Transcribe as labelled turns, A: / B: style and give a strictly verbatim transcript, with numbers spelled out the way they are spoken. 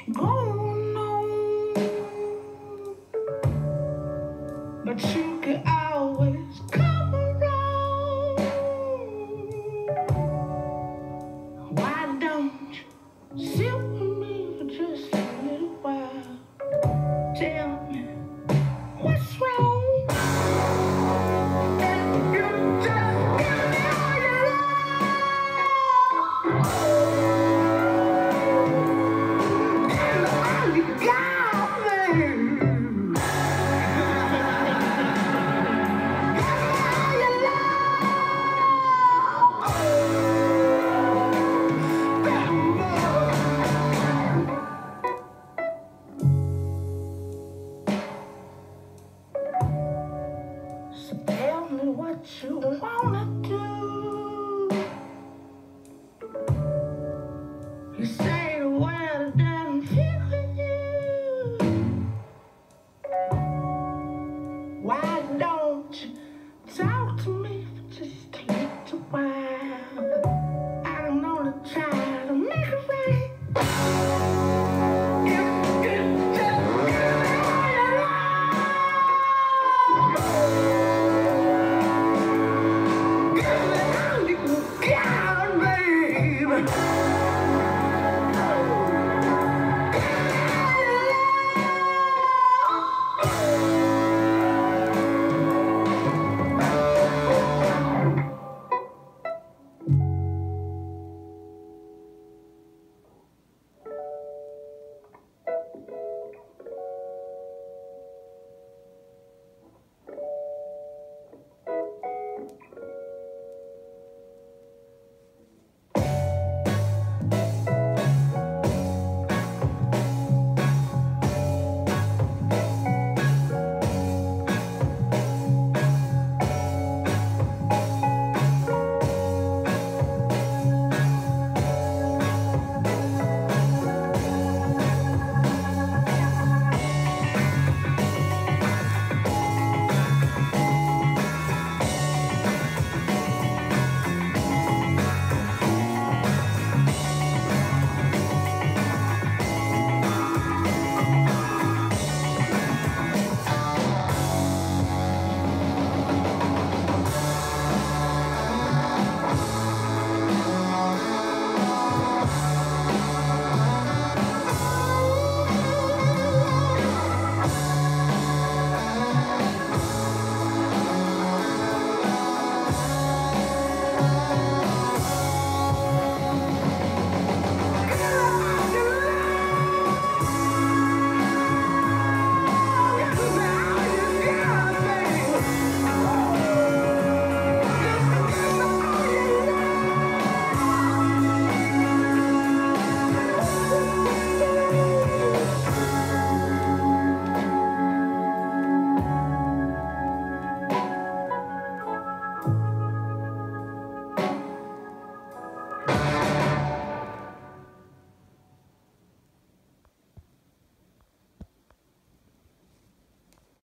A: going on, but you could always come around. Why don't you sit with me for just a little while? Tell me what's wrong. And you just give me all your love and all you got, baby. So tell me what you wanna do. You say